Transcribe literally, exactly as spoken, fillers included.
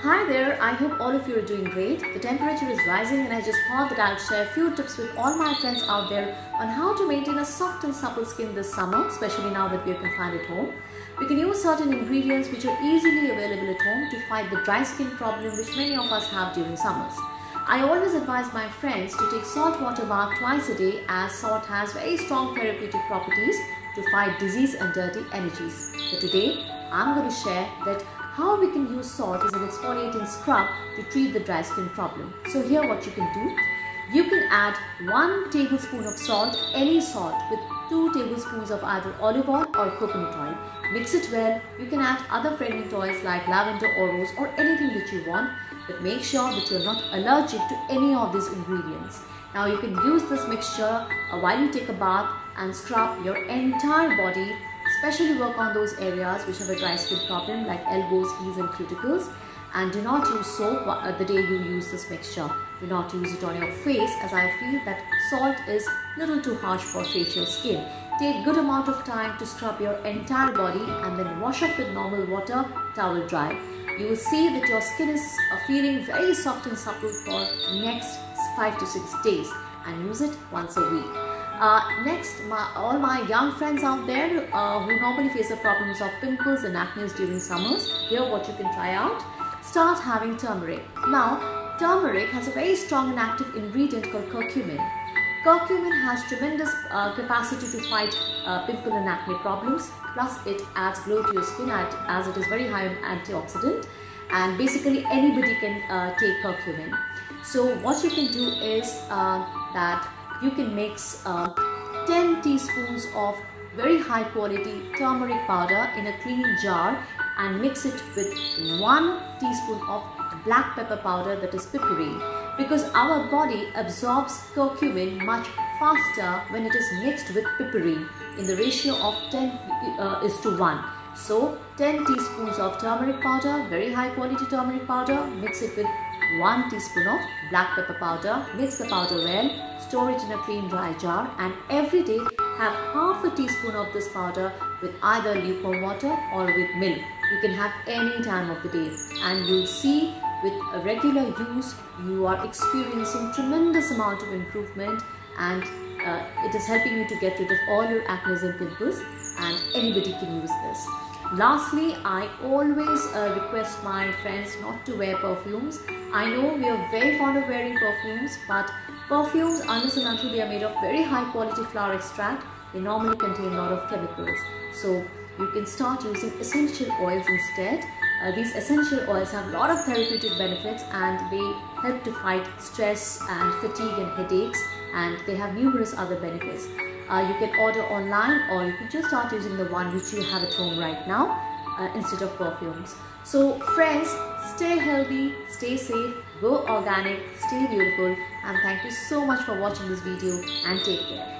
Hi there, I hope all of you are doing great. The temperature is rising and I just thought that I'll share a few tips with all my friends out there on how to maintain a soft and supple skin this summer, especially now that we are confined at home. We can use certain ingredients which are easily available at home to fight the dry skin problem which many of us have during summers. I always advise my friends to take salt water bath twice a day, as salt has very strong therapeutic properties to fight disease and dirty energies. But today, I'm going to share that how we can use salt as an exfoliating scrub to treat the dry skin problem. So here what you can do, you can add one tablespoon of salt, any salt, with two tablespoons of either olive oil or coconut oil. Mix it well. You can add other fragrant oils like lavender or rose or anything that you want, but make sure that you're not allergic to any of these ingredients. Now you can use this mixture uh, while you take a bath and scrub your entire body. Especially work on those areas which have a dry skin problem like elbows, heels and cuticles. And do not use soap the day you use this mixture. Do not use it on your face, as I feel that salt is a little too harsh for facial skin. Take good amount of time to scrub your entire body and then wash off with normal water, towel dry. You will see that your skin is feeling very soft and supple for next five to six days, and use it once a week. Uh, next, my, all my young friends out there uh, who normally face the problems of pimples and acne during summers, here what you can try out. Start having turmeric. Now, turmeric has a very strong and active ingredient called curcumin. Curcumin has tremendous uh, capacity to fight uh, pimple and acne problems. Plus, it adds glow to your skin as it is very high in antioxidant. And basically, anybody can uh, take curcumin. So, what you can do is uh, that you can mix uh, ten teaspoons of very high quality turmeric powder in a clean jar and mix it with one teaspoon of black pepper powder, that is piperine, because our body absorbs curcumin much faster when it is mixed with piperine in the ratio of ten uh, is to one. So ten teaspoons of turmeric powder, very high quality turmeric powder, mix it with one teaspoon of black pepper powder, mix the powder well, store it in a clean dry jar, and every day have half a teaspoon of this powder with either lukewarm water or with milk. You can have any time of the day, and you'll see with a regular use you are experiencing tremendous amount of improvement, and uh, it is helping you to get rid of all your acne and pimples, and anybody can use this. Lastly, I always uh, request my friends not to wear perfumes. I know we are very fond of wearing perfumes, but perfumes, unless and until they are made of very high quality flower extract, they normally contain a lot of chemicals. So you can start using essential oils instead. Uh, these essential oils have a lot of therapeutic benefits, and they help to fight stress and fatigue and headaches, and they have numerous other benefits. Uh, you can order online, or you can just start using the one which you have at home right now uh, instead of perfumes. So friends, stay healthy, stay safe, go organic, stay beautiful, and thank you so much for watching this video, and take care.